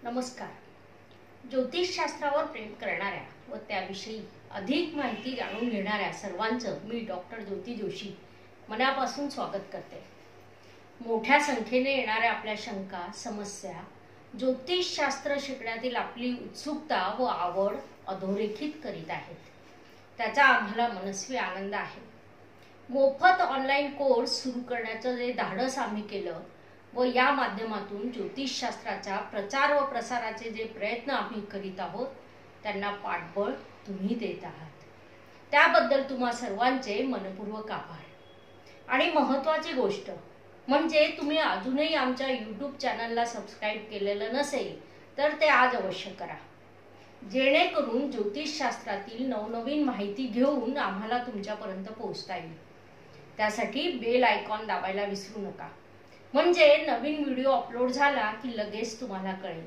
नमस्कार. ज्योतिषशास्त्रावर प्रेम करणाऱ्या व त्याविषयी अधिक माहिती जाणून घेणाऱ्या सर्वांचं मी डॉक्टर ज्योती जोशी मनापासून स्वागत करते. मोठ्या संख्येने येणाऱ्या आपल्या शंका, समस्या, ज्योतिषशास्त्र शिकण्यातील आपली उत्सुकता व आवड अधोरेखित करीत आहेत. त्याचा आम्हाला मनस्वी आनंद आहे. मोफत ऑनलाईन कोर्स सुरू करण्याचं जे धाडस आम्ही केलं व या माध्यमातून ज्योतिषशास्त्राचा प्रचार व प्रसाराचे जे प्रयत्न आम्ही करीत आहोत त्यांना पाठबळ तुम्ही देत आहात. त्याबद्दल तुम्हा सर्वांचे मनपूर्वक आभार. आणि महत्त्वाची गोष्ट म्हणजे तुम्ही अजूनही आमच्या यूट्यूब चॅनलला सबस्क्राईब केलेलं नसेल तर ते आज अवश्य करा, जेणेकरून ज्योतिषशास्त्रातील नवनवीन माहिती घेऊन आम्हाला तुमच्यापर्यंत पोहोचता येईल. त्यासाठी बेल आयकॉन दाबायला विसरू नका, म्हणजे नवीन व्हिडिओ अपलोड झाला की लगेच तुम्हाला कळेल.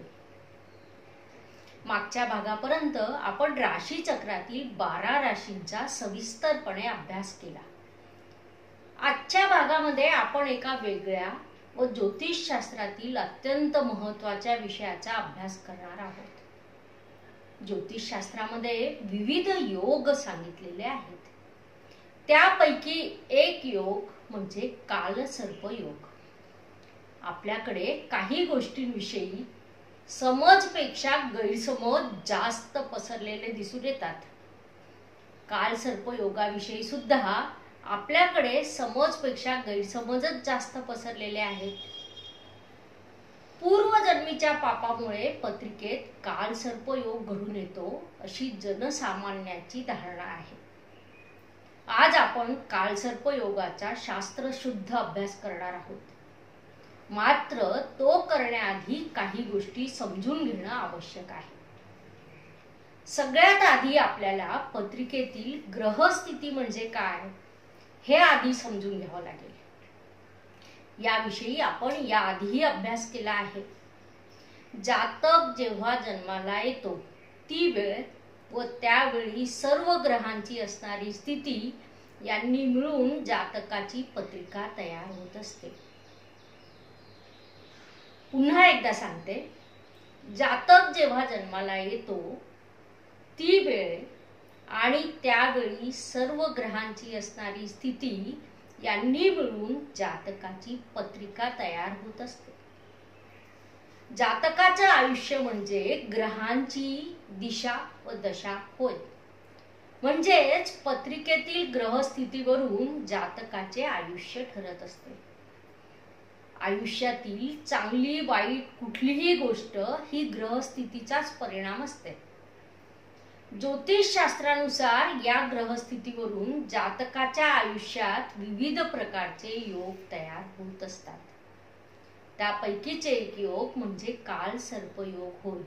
मागच्या भागापर्यंत आपण राशी चक्रातील 12 राशींचा सविस्तरपणे अभ्यास केला. आजच्या भागामध्ये आपण एका वेगळ्या व ज्योतिषशास्त्रातील अत्यंत महत्त्वाच्या विषयाचा अभ्यास करणार आहोत. ज्योतिषशास्त्रामध्ये विविध योग सांगितलेले आहेत. त्यापैकी एक योग म्हणजे कालसर्पयोग. आपल्याकडे काही गोष्टींविषयी समजपेक्षा गैरसमज जास्त पसरलेले दिसून येतात. कालसर्पयोगाविषयी सुद्धा आपल्याकडे समजपेक्षा गैरसमजच जास्त पसरलेले आहेत. पूर्वजन्मीच्या पापामुळे पत्रिकेत कालसर्पयोग घडून येतो अशी जनसामान्याची धारणा आहे. आज आपण कालसर्पयोगाचा शास्त्रशुद्ध अभ्यास करणार आहोत. मात्र तो करण्याआधी काही गोष्टी समजून घेणं आवश्यक आहे. सगळ्यात आधी आपल्याला पत्रिकेतील ग्रहस्थिती म्हणजे काय हे आधी समजून घ्यावं लागेल. याविषयी आपण याआधीही अभ्यास केला आहे. जातक जेव्हा जन्माला येतो ती वेळ व त्यावेळी सर्व ग्रहांची असणारी स्थिती यांनी मिळून जातकाची पत्रिका तयार होत असते. पुन्हा एकदा सांगते, जातक जेव्हा जन्माला येतो ती वेळ आणि त्यावेळी सर्व ग्रहांची असणारी स्थिती यांनी मिळून जातकाची पत्रिका तयार होत असते. जातकाचं आयुष्य म्हणजे ग्रहांची दिशा व दशा होय. म्हणजेच पत्रिकेतील ग्रहस्थितीवरून जातकाचे आयुष्य ठरत असते. आयुष्यातील चांगली वाईट कुठलीही गोष्ट ही ग्रहस्थितीचाच परिणाम असते. ज्योतिषशास्त्रानुसार या ग्रहस्थितीवरून जातकाच्या आयुष्यात विविध प्रकारचे योग तयार होत असतात. त्यापैकीच एक योग म्हणजे कालसर्पयोग होय.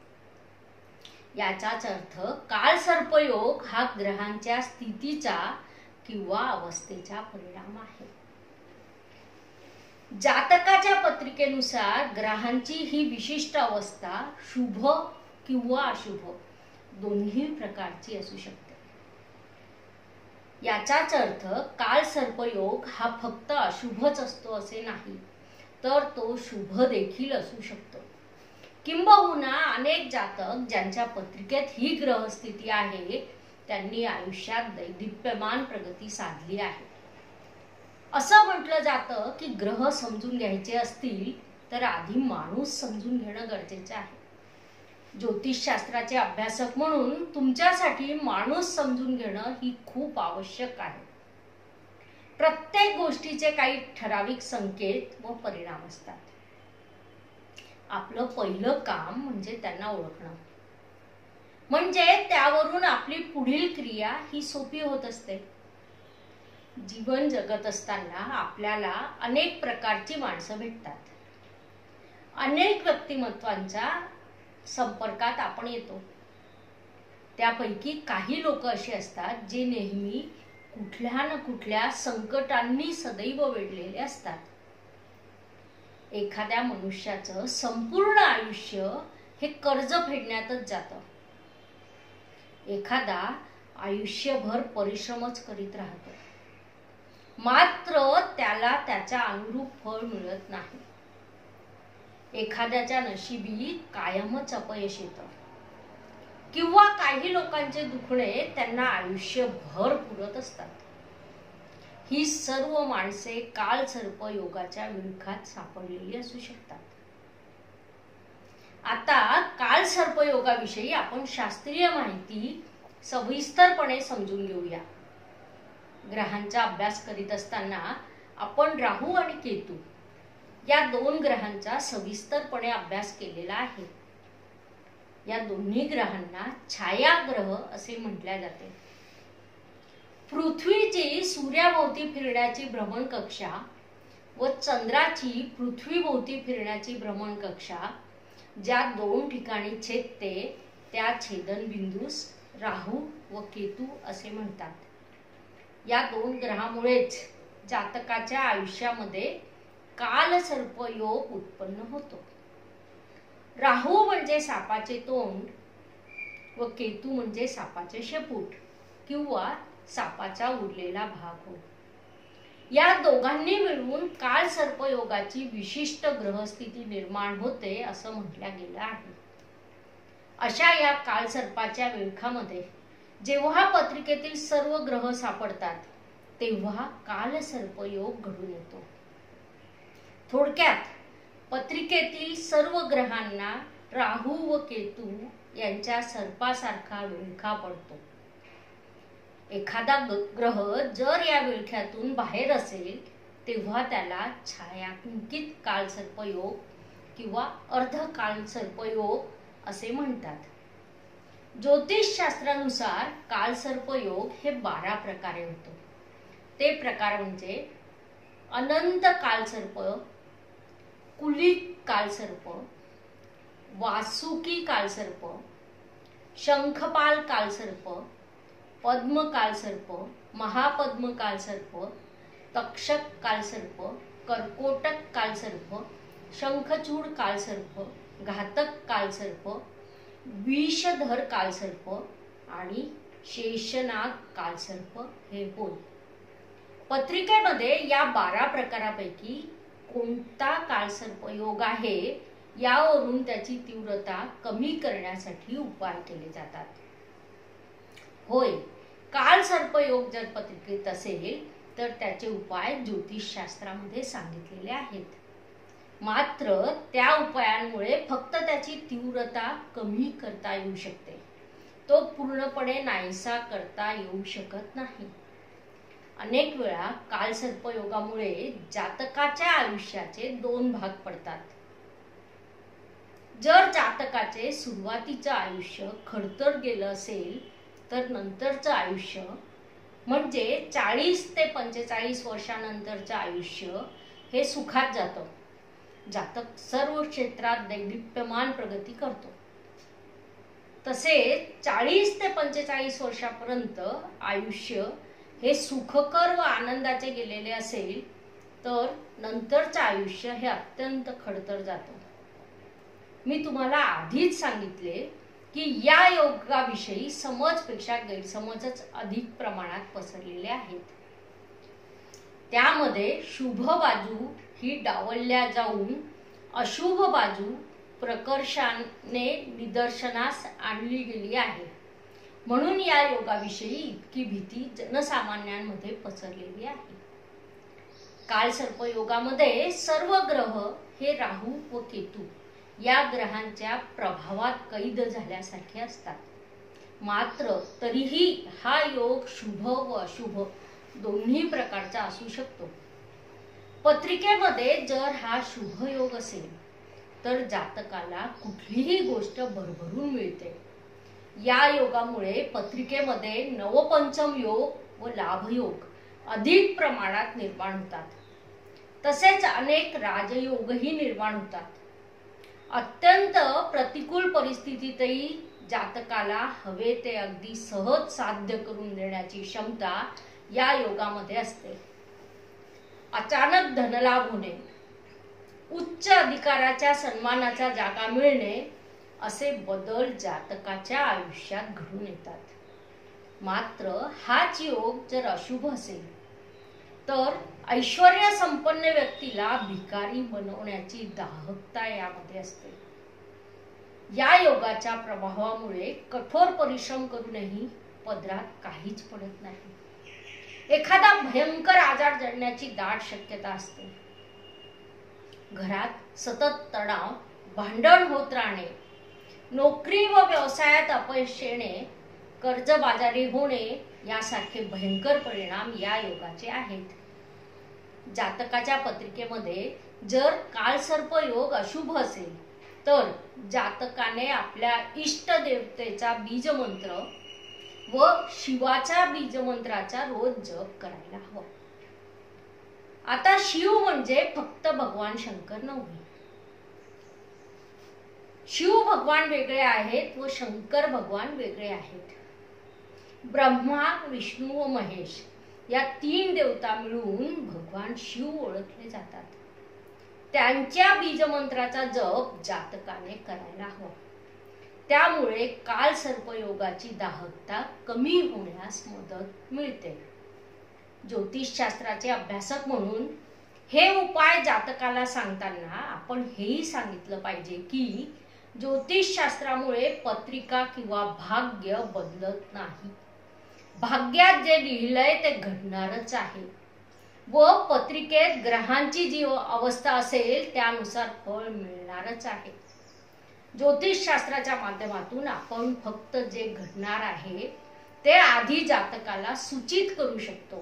याचाच अर्थ कालसर्पयोग हा ग्रहांच्या स्थितीचा किंवा अवस्थेचा परिणाम आहे. जातकाच्या पत्रिकेनुसार ग्रहांची ही विशिष्ट अवस्था शुभ किंवा अशुभ दोन्ही प्रकारची असू शकते. याचाच अर्थ कालसर्पयोग हा फक्त अशुभच असतो असे नाही, तर तो शुभ देखील असू शकतो. किंबहुना अनेक जातक ज्यांच्या पत्रिकेत ही ग्रहस्थिती आहे त्यांनी आयुष्यात दैदिप्यमान प्रगती साधली आहे. असं म्हटलं जातं की ग्रह समजून घ्यायचे असतील तर आधी माणूस समजून घेणं गरजेचं आहे. ज्योतिषशास्त्राचे अभ्यासक म्हणून तुमच्यासाठी माणूस समजून घेणं ही खूप आवश्यक आहे. प्रत्येक गोष्टीचे काही ठराविक संकेत व परिणाम असतात. आपलं पहिलं काम म्हणजे त्यांना ओळखणं, म्हणजे त्यावरून आपली पुढील क्रिया ही सोपी होत असते. जीवन जगत असताना आपल्याला अनेक प्रकारची माणसं भेटतात. अनेक व्यक्तिमत्वांच्या संपर्कात आपण येतो. त्यापैकी काही लोक असे असतात जे नेहमी कुठल्या ना कुठल्या संकटांनी सदैव वेढलेले असतात. एखाद्या मनुष्याचं संपूर्ण आयुष्य हे कर्ज फेडण्यातच जातं. एखादा आयुष्यभर परिश्रमच करीत राहतो, मात्र त्याला त्याच्या अनुरूप फळ मिळत नाही. एखाद्याच्या नशिबी कायमच अपयश येतं किंवा काही लोकांचे दुखणे त्यांना आयुष्यभर पुरत असतात. ही सर्व माणसे काल सर्प योगाच्या विळखात सापडलेली असू शकतात. आता काल सर्प योगाविषयी आपण शास्त्रीय माहिती सविस्तरपणे समजून घेऊया. ग्रहांचा अभ्यास करीत असताना आपण राहू आणि केतू या दोन ग्रहांचा सविस्तरपणे अभ्यास केलेला आहे. या दोन्ही ग्रहांना छायाग्रह असे म्हटले जाते. पृथ्वीची सूर्याभोवती फिरण्याची भ्रमणकक्षा व चंद्राची पृथ्वीभोवती फिरण्याची भ्रमणकक्षा ज्या दोन ठिकाणी छेदते त्या छेदनबिंदूस राहू व केतू असे म्हणतात. या दोन ग्रहामुळेच जातकाच्या आयुष्यामध्ये कालसर्प योग उत्पन्न होतो. राहू म्हणजे सापाचे तोंड व केतू म्हणजे सापाचे शेपूट किंवा सापाचा उरलेला भाग होय. या दोघांनी मिळून कालसर्प योगाची विशिष्ट ग्रहस्थिती निर्माण होते असं म्हटलं गेलं आहे. अशा या कालसर्पाच्या विळखामध्ये जेव्हा पत्रिकेतील सर्व ग्रह सापडतात तेव्हा कालसर्प योग घडून येतो. थोडक्यात पत्रिकेतील सर्व ग्रहांना राहू व केतू यांच्या सर्पासारखा विळखा पडतो. एखादा ग्रह जर या विळख्यातून बाहेर असेल तेव्हा त्याला छायांकित कालसर्पयोग किंवा अर्धकालसर्पयोग असे म्हणतात. ज्योतिषशास्त्रानुसार कालसर्पयोग हे 12 प्रकारे होतो. ते प्रकार म्हणजे अनंत कालसर्प, कुलिक कालसर्प, वासुकी कालसर्प, शंखपाल कालसर्प, पद्म कालसर्प, महापद्म कालसर्प, तक्षक कालसर्प, कर्कोटक कालसर्प, शंखचूड कालसर्प, घातक कालसर्प, विषधर कालसर्प आणि शेषनाग कालसर्प हे होय. पत्रिकेमध्ये या 12 प्रकारापैकी कोणता कालसर्प योग आहे यावरून त्याची तीव्रता कमी करण्यासाठी उपाय केले जातात. होय, कालसर्पयोग जर पत्रिकेत असेल तर त्याचे उपाय ज्योतिषशास्त्रामध्ये सांगितलेले आहेत. मात्र त्या उपायांमुळे फक्त त्याची तीव्रता कमी करता येऊ शकते, तो पूर्णपणे नाहीसा करता येऊ शकत नाही. अनेक वेळा कालसर्पयोगामुळे जातकाच्या आयुष्याचे 2 भाग पडतात. जर जातकाचे सुरुवातीचं आयुष्य खडतर गेलं असेल तर नंतरचं आयुष्य म्हणजे 40 ते 45 वर्षानंतरचं आयुष्य हे सुखात जातं. जातक सर्व क्षेत्रात दैदिप्यमान प्रगती करतो. तसेच 40 ते 45 वर्षापर्यंत आयुष्य हे सुखकर व आनंदाचे गेलेले असेल तर नंतरचं आयुष्य हे अत्यंत खडतर जातं. मी तुम्हाला आधीच सांगितले की या योगाविषयी समजपेक्षा गैरसमजच अधिक प्रमाणात पसरलेले आहेत. त्यामध्ये शुभ बाजू ही डावलल्या जाऊन अशुभ बाजू प्रकर्षाने निदर्शनास आणली गेली आहे. म्हणून या योगाविषयी इतकी भीती जनसामान्यांमध्ये पसरलेली आहे. कालसर्प योगामध्ये सर्व ग्रह हे राहू व केतू या ग्रहांच्या प्रभावात कैद झाल्यासारखे असतात. मात्र तरीही हा योग शुभ व अशुभ दोन्ही प्रकारचा असू शकतो. पत्रिकेमध्ये जर हा शुभ योग असेल तर जातकाला कुठलीही गोष्ट भरभरून मिळते. या योगामुळे पत्रिकेमध्ये नवपंचम योग व लाभयोग अधिक प्रमाणात निर्माण होतात. तसेच अनेक राजयोगही निर्माण होतात. अत्यंत प्रतिकूल परिस्थितीतही जातकाला हवे ते अगदी सहज साध्य करून देण्याची क्षमता या योगामध्ये असते. अचानक धनलाभ होणे, उच्च अधिकाराच्या सन्मानाचा जागा मिळणे असे बदल जातकाच्या आयुष्यात घडून येतात. मात्र हाच योग जर अशुभ असेल तर ऐश्वर्य संपन्न व्यक्तीला भिकारी बनवण्याची दाहकता यामध्ये असते. या योगाच्या प्रभावामुळे कठोर परिश्रम करूनही पदरात काहीच पडत नाही. एखादा भयंकर आजार जडण्याची दाट शक्यता असते. घरात सतत तणाव, भांडण होत राहणे, नोकरी व व्यवसायात अपयश येणे, कर्जबाजारी होणे यासारखे भयंकर परिणाम या योगाचे आहेत. जातकाच्या पत्रिकेमध्ये जर कालसर्प योग अशुभ असेल तर जातकाने आपल्या इष्ट देवतेचा बीजमंत्र व शिवाच्या बीजमंत्राचा रोज जप करायला हवा. आता शिव म्हणजे फक्त भगवान शंकर नव्हे. शिव भगवान वेगळे आहेत व शंकर भगवान वेगळे आहेत. ब्रह्मा, विष्णू व महेश या 3 देवता मिळून भगवान शिव ओळखले जातात. त्यांच्या बीजमंत्राचा जप जातकाने करायला हवा. त्यामुळे काल सर्पयोगाची दाहकता कमी होण्यास मदत मिळते. ज्योतिषशास्त्राचे अभ्यासक म्हणून हे उपाय जातकाला सांगताना आपण हेही सांगितलं पाहिजे की ज्योतिषशास्त्रामुळे पत्रिका किंवा भाग्य बदलत नाही. भाग्यात जे लिहिलंय ते घडणारच आहे व पत्रिकेत ग्रहांची जी अवस्था असेल त्यानुसार फळ मिळणारच आहे. ज्योतिषशास्त्राच्या माध्यमातून आपण फक्त जे घडणार आहे ते आधी जातकाला सूचित करू शकतो.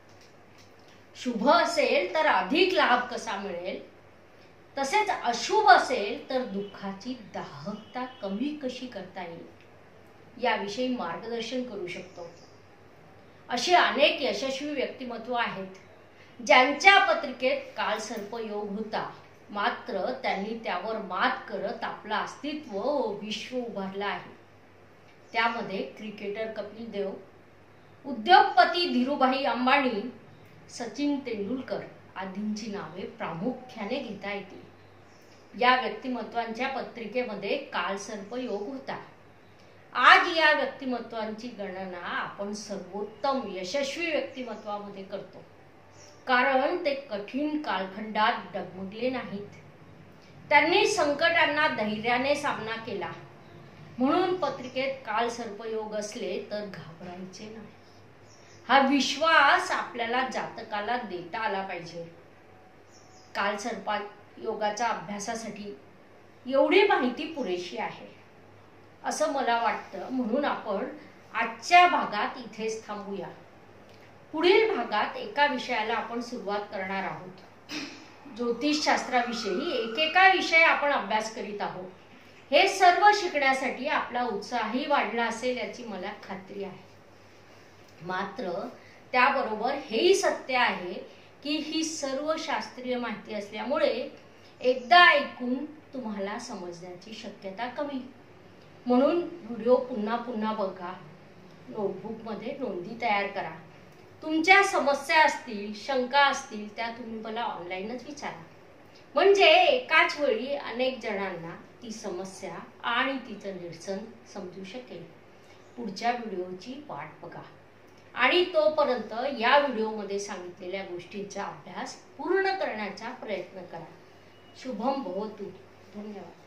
शुभ असेल तर अधिक लाभ कसा मिळेल, तसेच अशुभ असेल तर दुःखाची दाहकता कमी कशी करता येईल याविषयी मार्गदर्शन करू शकतो. अशी अनेक यशस्वी व्यक्तिमत्व आहेत ज्यांच्या पत्रिकेत कालसर्प योग होता, मात्र त्यांनी त्यावर मात करत आपलं अस्तित्व व विश्व उभारलं आहे. त्यामध्ये क्रिकेटर कपिल देव, उद्योगपती धीरूभाई अंबानी, सचिन तेंडुलकर आदींची नावे प्रामुख्याने घेता येतील. या व्यक्तिमत्वांच्या पत्रिकेमध्ये कालसर्प योग होता. आज या व्यक्तिमत्वांची गणना आपण सर्वोत्तम यशस्वी व्यक्तिमत्वामध्ये करतो, कारण ते कठीण कालखंडात डगमगले नाहीत. त्यांनी संकटांना धैर्याने सामना केला. म्हणून पत्रिकेत कालसर्पयोग असले तर घाबरायचे नाही. हा विश्वास आपल्याला जातकाला देता आला पाहिजे. कालसर्प योगाच्या अभ्यासासाठी एवढी माहिती पुरेशी आहे असं मला वाटतं. म्हणून आपण आजच्या भागात इथेच थांबूया. पुढील भागात एका विषयाला आपण सुरुवात करणार आहोत. ज्योतिषशास्त्राविषयी एकेका विषय आपण अभ्यास करीत आहोत. हे सर्व शिकण्यासाठी आपला उत्साहही वाढला असेल याची मला खात्री आहे. मात्र त्याबरोबर हेही सत्य आहे की ही सर्व शास्त्रीय माहिती असल्यामुळे एकदा ऐकून तुम्हाला समजण्याची शक्यता कमी. म्हणून व्हिडिओ पुन्हा पुन्हा बघा. नोटबुकमध्ये नोंदी तयार करा. तुमच्या समस्या असतील, शंका असतील त्या तुम्ही मला ऑनलाईनच विचारा. म्हणजे एकाच वेळी अनेक जणांना ती समस्या आणि तिचं निरसन समजू शकेल. पुढच्या व्हिडिओची वाट बघा आणि तोपर्यंत या व्हिडिओमध्ये सांगितलेल्या गोष्टींचा अभ्यास पूर्ण करण्याचा प्रयत्न करा. शुभम भवतु. धन्यवाद.